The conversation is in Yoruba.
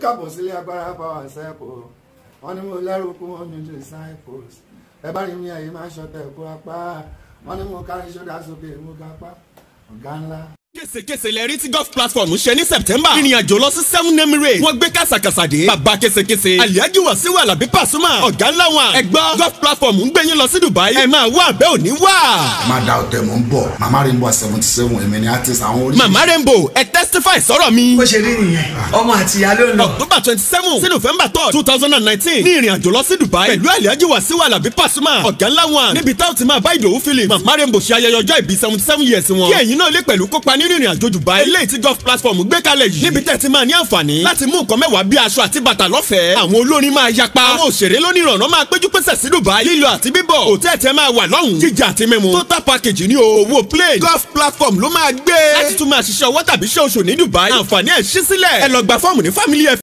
káàbọ̀ sílé agbára power cycle wọ́n ní mo lẹ́rù kú wọn ní disciples ẹ bá rí mi ẹ̀yìn máa ṣọ̀tẹ̀ kó apá wọ́n ní mo kárí ṣọ́dá sókè mo ga pa ọ̀gá ńlá. Késekése lẹ rí tí golf platform ṣe ní September. Ìrìnàjò lọ sí 7 Emirates. Wọ́n gbé kàsàkàsà dé. Bàbá késekése. Alhaji Wasiu Alabi Pasuma. Ọ̀gá ńlá wọn. Ẹ gbọ́ golf platform ń gbé yín lọ sí Dubai. Ẹ máa wá àbẹ́ òní wá. Má da ọ̀tẹ̀ mò ń bọ̀. Mama Rainbow 77 èmi ni artist àwọn orí. Mama Rainbow ẹ testify sọ̀rọ̀ mi. Bó ṣe rí nìyẹn. Ọmọ àti ìyá ló ń lọ. October 27 sí November 3rd 2019 ní ìrìnàjò lọ sí Dubai. Pẹ̀lú Alhaji Wasiu Alabi Pasuma. Ọ̀gá ńlá wọn. Níbi táwọn ti máa bá Ìdòwú Phillips. Mama Rainbow ṣe ayẹyẹ ọjọ́ ìbí 77 years wọn. Kí ẹ̀yin náà lè pẹ̀lú kópa nínú ìrìnàjò Dubai. Eléyìí tí golf platform gbé kalẹ̀ yìí. Níbi tẹ́ ti máa ní àǹfààní láti mú nǹkan mẹ́wàá bí aṣọ àti bàtà lọ́fẹ̀ẹ́. Àwọn olórin máa yapa. Àwọn òṣèré lónìrànà máa péjú pésẹ̀ sí Dubai. Lílọ àti bíbọ̀. Hòtẹ́ẹ̀lì tẹ́ máa wà lọ́hùn. Jíjẹ àti mímu. Total package ní o. Owó plane. Golf platform ló máa gbé. Láti tún máa ṣiṣẹ́ ọwọ́ tàbí ṣe oṣù ní Dubai. Àǹfààní ẹ̀ ṣí sílẹ̀. Ẹ lọ gba fọ́ọ̀mù ní Family